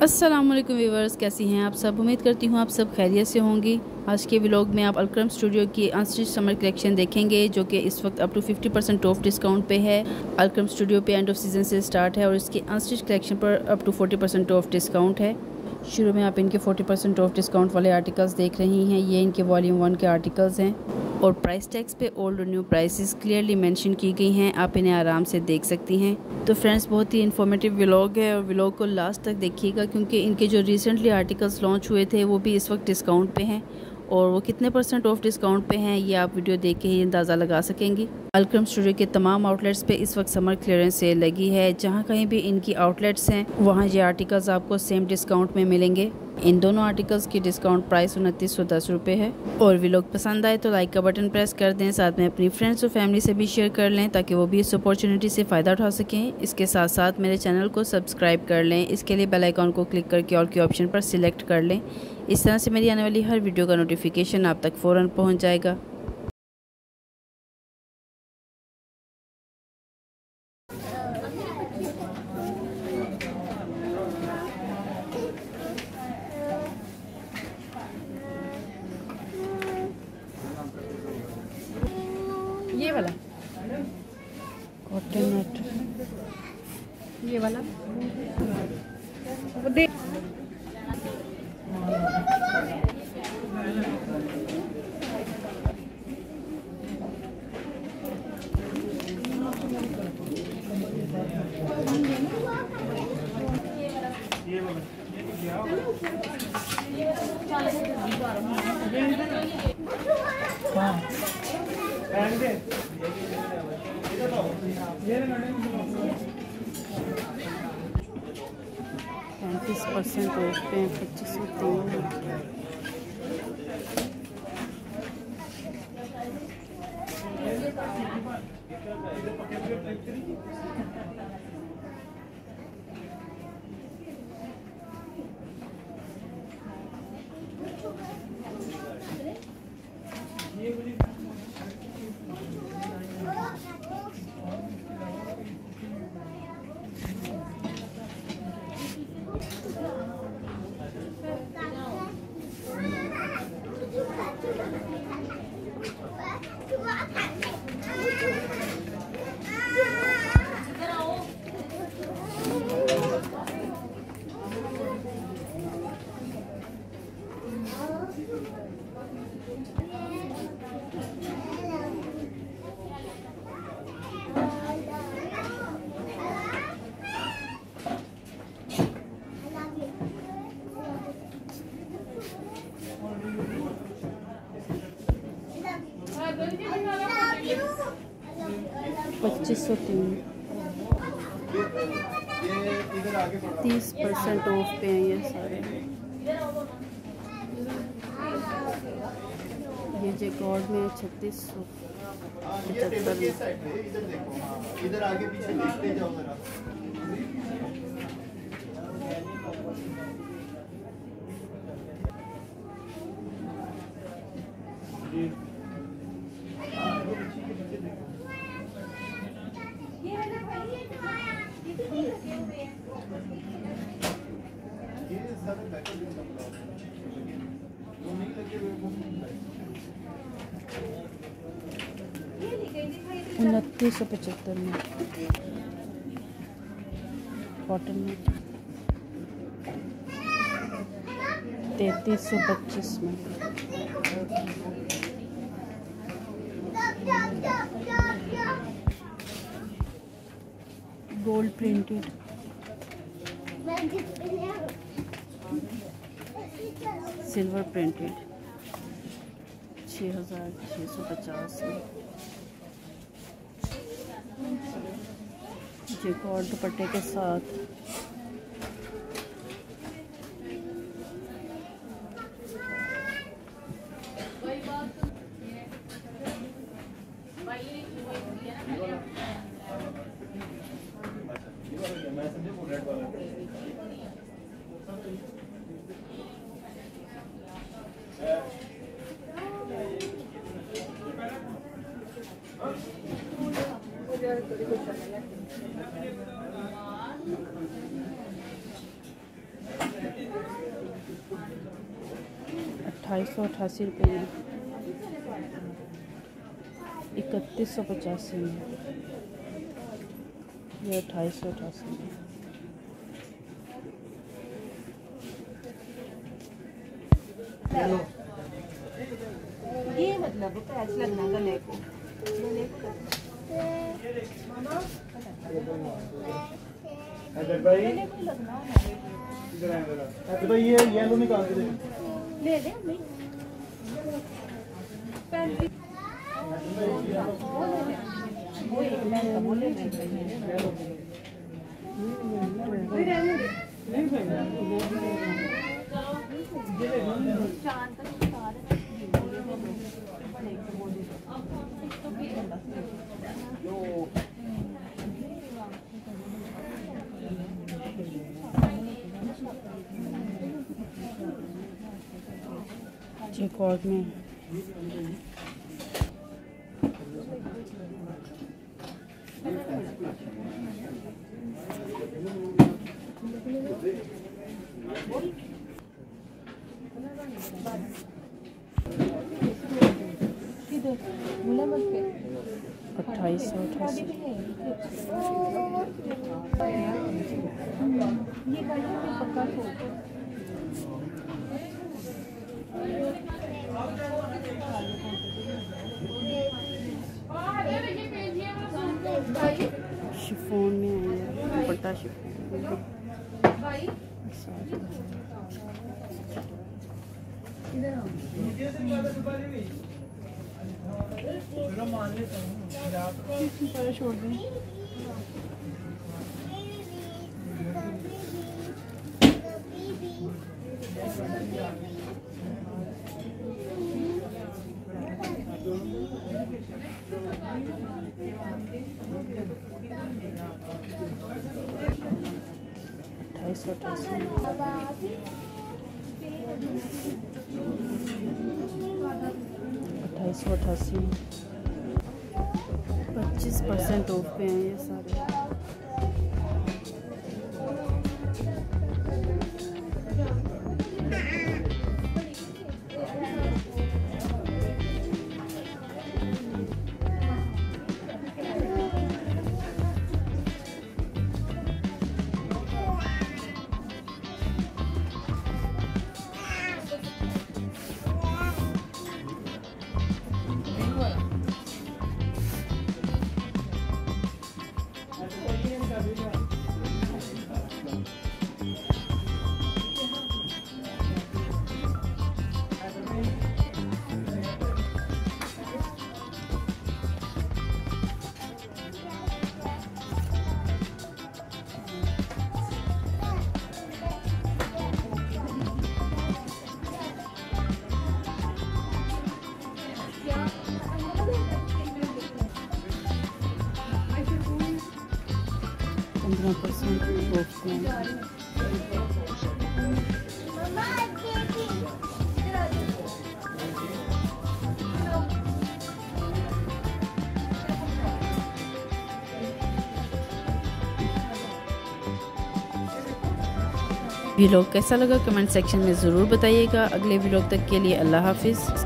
अस्सलाम वालेकुम व्यूवर्स, कैसी हैं आप सब। उम्मीद करती हूँ आप सब खैरियत से होंगी। आज के व्लॉग में आप अलक्रम स्टूडियो की अनस्टिच समर कलेक्शन देखेंगे जो कि इस वक्त अप टू 50% ऑफ डिस्काउंट पे है। अलक्रम स्टूडियो पे एंड ऑफ सीज़न से स्टार्ट है और इसकी अनस्टिच कलेक्शन पर अप टू 40% ऑफ डिस्काउंट है। शुरू में आप इनके 40% ऑफ डिस्काउंट वाले आर्टिकल्स देख रही हैं। ये इनके वॉल्यूम 1 के आर्टिकल्स हैं और प्राइस टैग्स पे ओल्ड और न्यू प्राइसेस क्लियरली मेंशन की गई हैं। आप इन्हें आराम से देख सकती हैं। तो फ्रेंड्स, बहुत ही इन्फॉर्मेटिव व्लॉग है और व्लॉग को लास्ट तक देखिएगा क्योंकि इनके जो रिसेंटली आर्टिकल्स लॉन्च हुए थे वो भी इस वक्त डिस्काउंट पे हैं और वो कितने % ऑफ डिस्काउंट पे हैं ये आप वीडियो देख के ही अंदाज़ा लगा सकेंगी। अलक्रम स्टूडियो के तमाम आउटलेट्स पे इस वक्त समर क्लियरेंस सेल लगी है। जहाँ कहीं भी इनकी आउटलेट्स हैं वहाँ ये आर्टिकल्स आपको सेम डिस्काउंट में मिलेंगे। इन दोनों आर्टिकल्स की डिस्काउंट प्राइस 2910 रुपये है। और व्लॉग पसंद आए तो लाइक का बटन प्रेस कर दें, साथ में अपनी फ्रेंड्स और फैमिली से भी शेयर कर लें ताकि वो भी इस अपॉर्चुनिटी से फ़ायदा उठा सकें। इसके साथ साथ मेरे चैनल को सब्सक्राइब कर लें। इसके लिए बेल आइकॉन को क्लिक करके ऑल के ऑप्शन पर सिलेक्ट कर लें। इस तरह से मेरी आने वाली हर वीडियो का नोटिफिकेशन आप तक फ़ौरन पहुँच जाएगा। ये वाला कॉटन नेट, ये वाला वो दे 35% ऑफ पे 2503। 30% ऑफ पे हैं ये सारे। ये जैकॉर्ड में 3675। इधर आगे पीछे देखते जाओ जरा। उनतीस 175 में कॉटन में 3325 में गोल्ड प्रिंटेड सिल्वर प्रिंटेड 6650 में। जैकॉर्ड दुपट्टे के साथ ₹2888 में, 3185 में, ये 2888 में। ये मतलब पैच लगना गले को। भाई तो भाई ये येलो निकाल के दे ले ले अम्मी। वो एक मैं बोले चेकआउट में ₹2888। शिफॉन में आया दुपट्टा, शिफॉन छोड़ दें। ₹2888 25% ऑफ पे हैं ये सारे। व्लॉग कैसा लगा कमेंट सेक्शन में ज़रूर बताइएगा। अगले व्लॉग तक के लिए अल्लाह हाफिज़।